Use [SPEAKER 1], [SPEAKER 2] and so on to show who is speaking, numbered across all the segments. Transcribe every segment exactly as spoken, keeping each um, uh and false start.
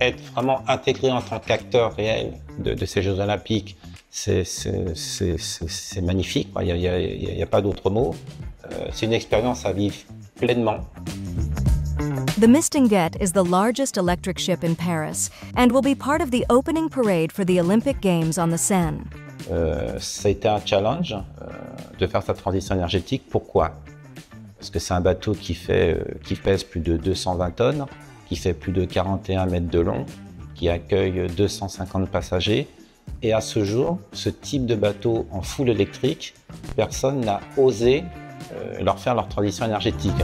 [SPEAKER 1] être vraiment intégré en tant qu'acteur réel de, de ces Jeux Olympiques, c'est magnifique, il n'y a, a, a pas d'autre mot. Euh, c'est une expérience à vivre pleinement.
[SPEAKER 2] The Mistinguett is the largest electric ship in Paris and will be part of the opening parade for the Olympic Games on the Seine.
[SPEAKER 1] Euh, ça a été un challenge euh, de faire sa transition énergétique. Pourquoi? Parce que c'est un bateau qui, fait, euh, qui pèse plus de deux cent vingt tonnes, qui fait plus de quarante et un mètres de long, qui accueille deux cent cinquante passagers. Et à ce jour, ce type de bateau en full électrique, personne n'a osé euh, leur faire leur transition énergétique.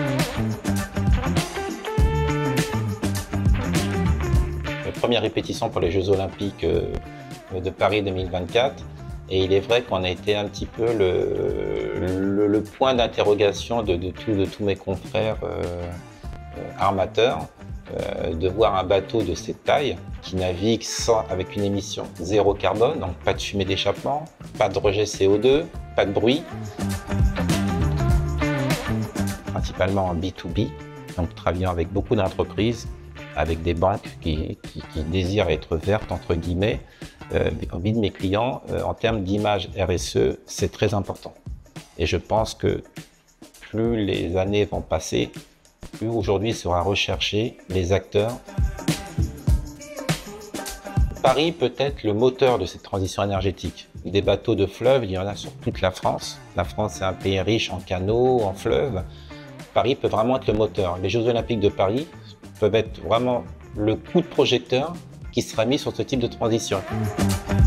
[SPEAKER 1] Première répétition pour les Jeux Olympiques de Paris deux mille vingt-quatre, et il est vrai qu'on a été un petit peu le, le, le point d'interrogation de, de, tout, de tous mes confrères euh, armateurs, euh, de voir un bateau de cette taille qui navigue sans, avec une émission zéro carbone, donc pas de fumée d'échappement, pas de rejet C O deux, pas de bruit, principalement en B deux B, donc travaillant avec beaucoup d'entreprises, avec des banques qui, qui, qui désirent être vertes, entre guillemets. Euh, envie de mes clients, euh, en termes d'image R S E, c'est très important. Et je pense que plus les années vont passer, plus aujourd'hui sera recherché les acteurs. Paris peut être le moteur de cette transition énergétique. Des bateaux de fleuve, il y en a sur toute la France. La France est un pays riche en canaux, en fleuves. Paris peut vraiment être le moteur. Les Jeux Olympiques de Paris peuvent être vraiment le coup de projecteur qui sera mis sur ce type de transition.